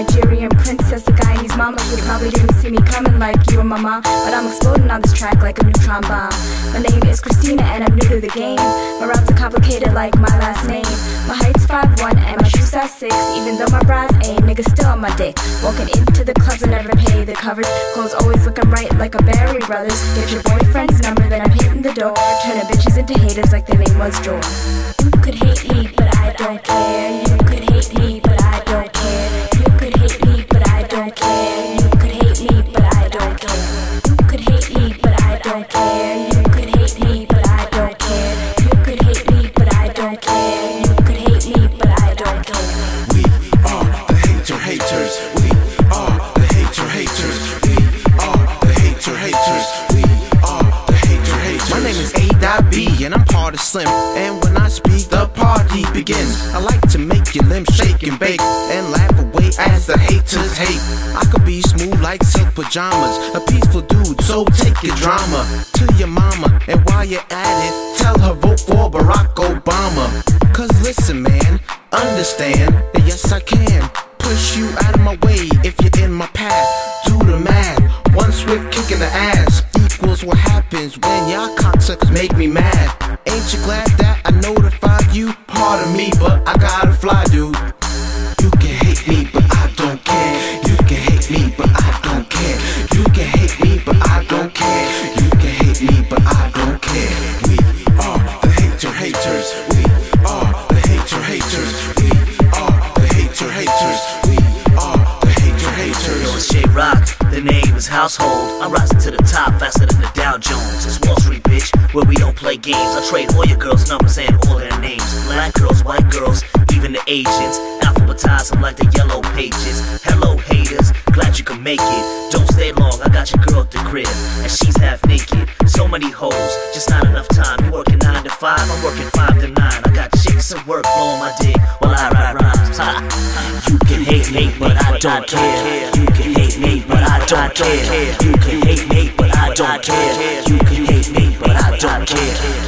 Nigerian princess, a Guyanese mama. You probably didn't see me coming like you and my mom, but I'm exploding on this track like a neutron bomb. My name is Christina and I'm new to the game. My rhymes are complicated like my last name. My height's 5'1" and my shoes size 6. Even though my bras ain't, niggas still on my dick. Walking into the clubs and never pay the covers. Clothes always looking right like a Berry Brothers. Get your boyfriend's number, then I'm hitting the door. Turning bitches into haters like their name was Joy. You could hate me, but I don't care. You could hate me, but I don't care. You could hate me, but I don't care. You could hate me, but I don't care. You could hate me, but I don't care. You could hate me, but I don't care. You could hate me, but I don't care. You could hate me, but I don't care. We are the hater haters. We are the hater haters. We are the hater haters. We are the hater haters. My name is A.B and I'm part of Slim. And when I speak, the party begins. I like to make your limbs shake and bake and laugh away as the haters hate. I could be smooth like silk pajamas, a peaceful dude, so take your drama to your mama. And while you're at it, tell her vote for Barack Obama. Cause listen man, understand that yes I can push you out of my way if you're in my path. Do the math, one swift kick in the ass equals what happens when y'all cocksuckers make me mad. Ain't you glad that I notified you? Pardon me, but I gotta fly, dude. You can hate me, but I don't care. You can hate me, but I don't care. You can hate me, but I don't care. You can hate me, but I don't care. We are the hater haters. We are the hater haters. We are the hater haters. We are the hater haters. Yo, it's J-Rock, the name is Household. I'm rising to the top faster than the Dow Jones. It's Wall Street, bitch, where we don't play games. I trade all your girls' numbers and all their names. Black girls, white girls, even the Asians. Alphabetize them like the yellow pages. Hello haters, glad you can make it. Don't stay long, I got your girl at the crib, and she's half naked. So many hoes, just not enough time. You working 9 to 5, I'm working 5 to 9. I got chicks at work blowing my dick while I write rhymes. You can hate me, but I don't care. You can hate me, but I don't care. You can hate me, but I don't care. You can hate me, but I don't care.